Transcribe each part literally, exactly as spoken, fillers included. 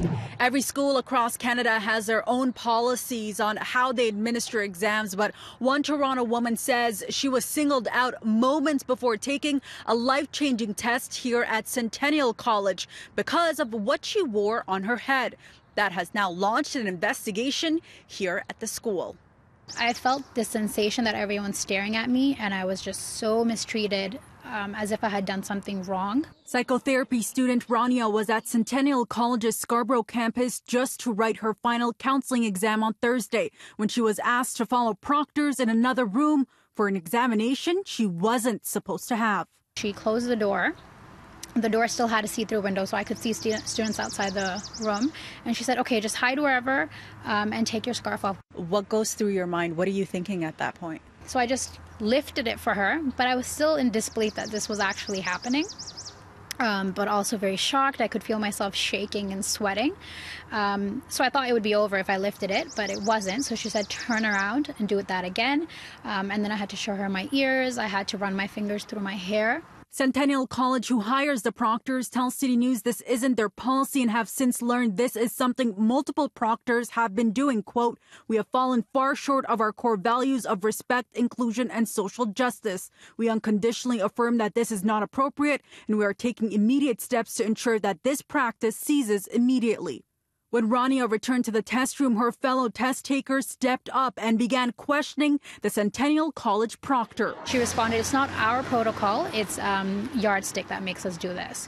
Every school across Canada has their own policies on how they administer exams, but one Toronto woman says she was singled out moments before taking a life-changing test here at Centennial College because of what she wore on her head. That has now launched an investigation here at the school. I felt the sensation that everyone's staring at me, and I was just so mistreated, um, as if I had done something wrong. Psychotherapy student Rania was at Centennial College's Scarborough campus just to write her final counseling exam on Thursday when she was asked to follow proctors in another room for an examination she wasn't supposed to have. She closed the door. The door still had a see-through window, so I could see student, students outside the room. And she said, okay, just hide wherever um, and take your scarf off. What goes through your mind? What are you thinking at that point? So I just lifted it for her, but I was still in disbelief that this was actually happening. Um, but also very shocked. I could feel myself shaking and sweating. Um, so I thought it would be over if I lifted it, but it wasn't. So she said, turn around and do that again. Um, and then I had to show her my ears. I had to run my fingers through my hair. Centennial College, who hires the proctors, tells City News this isn't their policy and have since learned this is something multiple proctors have been doing. Quote, we have fallen far short of our core values of respect, inclusion, and social justice. We unconditionally affirm that this is not appropriate, and we are taking immediate steps to ensure that this practice ceases immediately. When Rania returned to the test room, her fellow test takers stepped up and began questioning the Centennial College proctor. She responded, it's not our protocol, it's um, yardstick that makes us do this.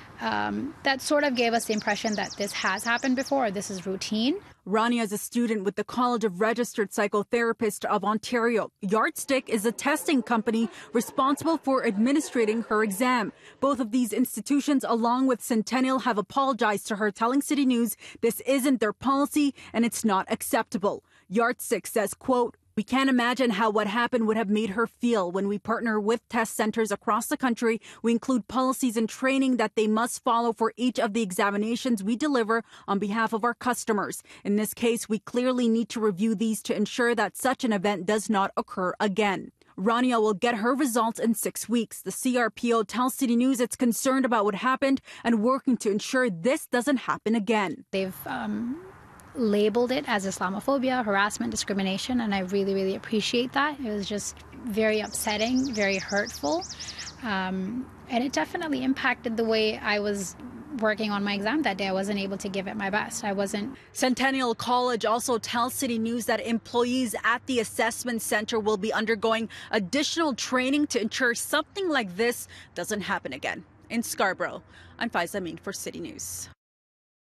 Um, that sort of gave us the impression that this has happened before, this is routine. Rania is a student with the College of Registered Psychotherapists of Ontario. Yardstick is a testing company responsible for administrating her exam. Both of these institutions, along with Centennial, have apologized to her, telling City News this isn't their policy and it's not acceptable. Yardstick says, quote, we can't imagine how what happened would have made her feel. When we partner with test centers across the country, we include policies and training that they must follow for each of the examinations we deliver on behalf of our customers. In this case, we clearly need to review these to ensure that such an event does not occur again. Rania will get her results in six weeks. The C R P O tells City News it's concerned about what happened and working to ensure this doesn't happen again. They've um labeled it as Islamophobia, harassment, discrimination, and I really, really appreciate that. It was just very upsetting, very hurtful, um, and it definitely impacted the way I was working on my exam that day. I wasn't able to give it my best. I wasn't. Centennial College also tells City News that employees at the assessment center will be undergoing additional training to ensure something like this doesn't happen again. In Scarborough, I'm Faiza Amin for City News.